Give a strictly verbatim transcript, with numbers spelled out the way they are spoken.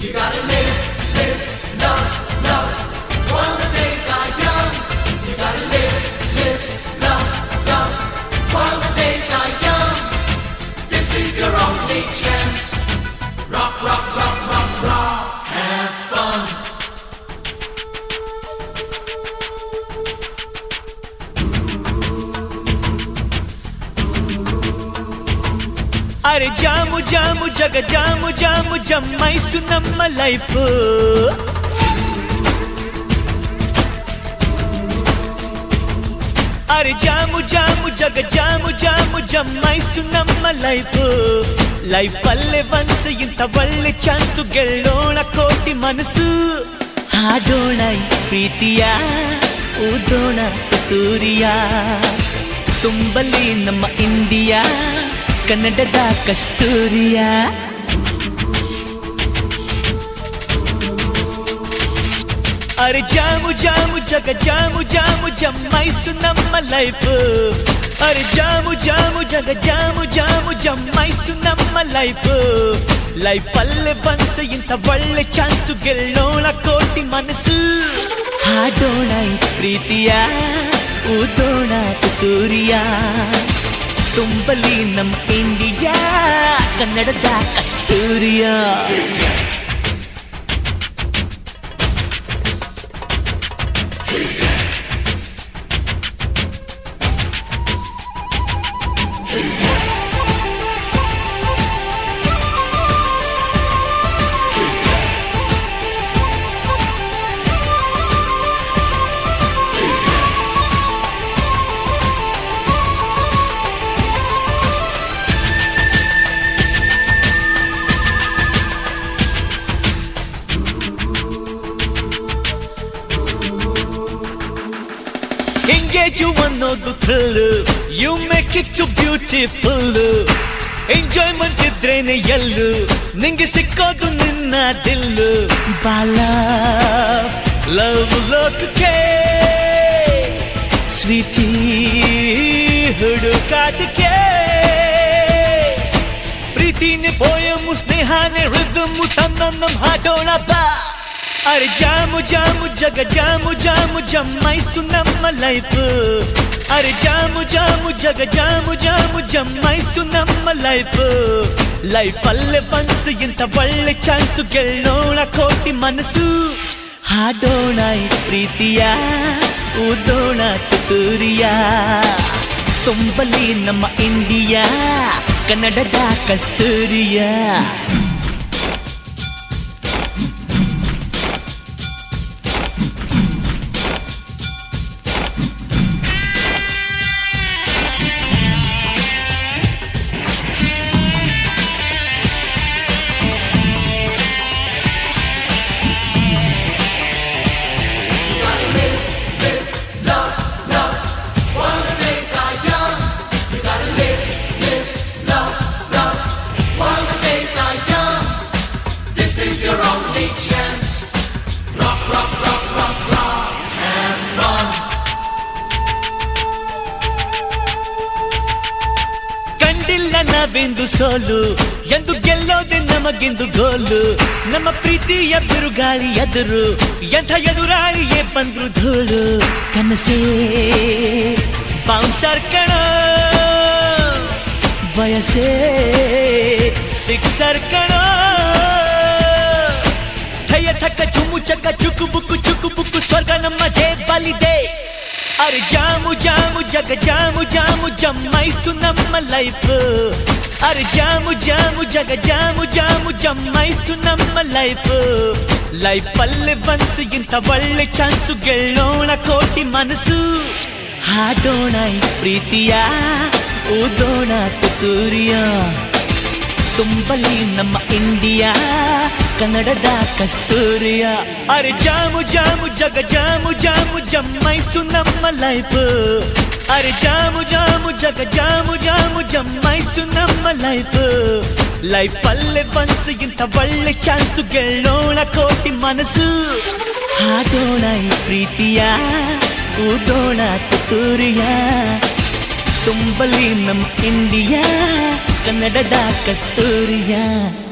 You gotta live, live, love, love, while the days are young. You gotta live, live, love, love, while the days are young. This is your only chance. Rock, rock, rock, rock, rock, have fun. अरे जामु जामु जग जामु जामु जम्माइसु नम्म life अरे जामु जामु जग जामु जामु जम्माइसु नम्म लैफ ಲೈಫ್ ಅಲ್ಲೇ ಒನ್ಸ್ ಇಂಥ ಒಳ್ಳೆ ಚಾನ್ಸು ಗೆಲ್ಲೋಣ ಕೋಟಿ ಮನಸ್ಸು ಹಾಡೋಣ ಪ್ರೀತಿಯ ಊದೋಣ ತುತ್ತೂರಿಯ ತುಂಬಲಿ ನಮ್ಮ ಇಂಡಿಯಾ ಕನ್ನಡದ ಕಸ್ತೂರಿಯ अरे जामु जामु जग जामु जामु जम्माइसु नम्म लैफ अरे जामु जामु जग जामु जामु जम्माइसु नम्म लैफ ಲೈಫ್ ಅಲ್ಲೇ ಒನ್ಸ್ ಇಂಥ ಒಳ್ಳೆ ಚಾನ್ಸು ಗೆಲ್ಲೋಣ ಕೋಟಿ ಮನಸ್ಸು ಹಾಡೋಣ ಪ್ರೀತಿಯ ಊದೋಣ ತುತ್ತೂರಿಯ ತುಂಬಲಿ ನಮ್ಮ ಇಂಡಿಯಾ ಕನ್ನಡದ ಕಸ್ತೂರಿಯ ಎಂಗೇಜು ಅನ್ನೋದು thrill you make it to beautiful enjoyment ಇದ್ರೇನೆ ಎಲ್ಲು ನಿಂಗೆ ಸಿಕ್ಕೋದು ನಿನ್ನ ದಿಲ್ಲು ಬಾಲ ಲವ್ ಲೋಕಕ್ಕೆ ಸ್ವೀಟಿ ಹುಡುಕಾಟಕ್ಕೆ ಪ್ರೀತಿನೇ ಪೋಯಮು ಸ್ನೇಹಾನೇ ರಿದಮ್ಮು ತನ್ನೊಂದಂ ಹಾಡೋಣ ಬಾ अरे जामु जामु जग जामु जामु जम्माइसु नम्म लैफ अरे जामु जामु जग जामु जामु जम्माइसु नम्म लैफ ಲೈಫ್ ಅಲ್ಲೇ ಒನ್ಸ್ ಇಂಥ ಒಳ್ಳೆ ಚಾನ್ಸು ಗೆಲ್ಲೋಣ ಕೋಟಿ ಮನಸ್ಸು ಹಾಡೋಣ ಪ್ರೀತಿಯ ಊದೋಣ ತುತ್ತೂರಿಯ ತುಂಬಲಿ ನಮ್ಮ ಇಂಡಿಯಾ ಕನ್ನಡದ ಕಸ್ತೂರಿಯ ನಾವೆಂದು ಸೋಲು ಎಂದು ಗೆಲ್ಲೋದೆ ನಮಗೆಂದು ಗೋಲು ನಮ್ಮ ಪ್ರೀತಿಯ ಬಿರುಗಾಳಿ ಎದುರು ಎಂಥ ಎದುರಾಳಿಯೇ ಬಂದ್ರು ಧೂಳು ಕನಸೇ ಬೌನ್ಸರ್ ಕಣ ವಯಸ್ಸೇ ಸಿಕ್ಸರ್ ಕಣ ಥಯ ಥಕ್ಕ ಚುಮ್ಮು ಚಕ್ಕ ಚುಕ್ಕು ಬುಕ್ಕು ಚುಕ್ಕು ಬುಕ್ಕು ಸ್ವರ್ಗ ನಮ್ಮ ಜೇಬಲ್ಲಿದೆ अरे जामु जामु जग जामु जामु जम्माइसु नम्म लैफ अरे जामु जामु जग जामु जामु जम्माइसु नम्म लैफ ಲೈಫ್ ಅಲ್ಲೇ ಒನ್ಸ್ ಇಂಥ ಒಳ್ಳೆ ಚಾನ್ಸು ಗೆಲ್ಲೋಣ ಕೋಟಿ ಮನಸ್ಸು ಹಾಡೋಣ ಪ್ರೀತಿಯ ಊದೋಣ ತುತ್ತೂರಿಯ ತುಂಬಲಿ ನಮ್ಮ ಇಂಡಿಯಾ ಕನ್ನಡದ ಕಸ್ತೂರಿಯ अरे जामु जामु जग जामु जामु जम्माइसु नम्म लैफ अरे जामु जामु जग जामु जामु जम्माइसु नम्म लैफ ಲೈಫ್ ಅಲ್ಲೇ ಒನ್ಸ್ ಇಂಥ ಒಳ್ಳೆ ಚಾನ್ಸು ಗೆಲ್ಲೋಣ ಕೋಟಿ ಮನಸ್ಸು ಹಾಡೋಣ ಪ್ರೀತಿಯ ಊದೋಣ ತುತ್ತೂರಿಯ ತುಂಬಲಿ ನಮ್ಮ ಇಂಡಿಯಾ ಕನ್ನಡದ ಕಸ್ತೂರಿಯ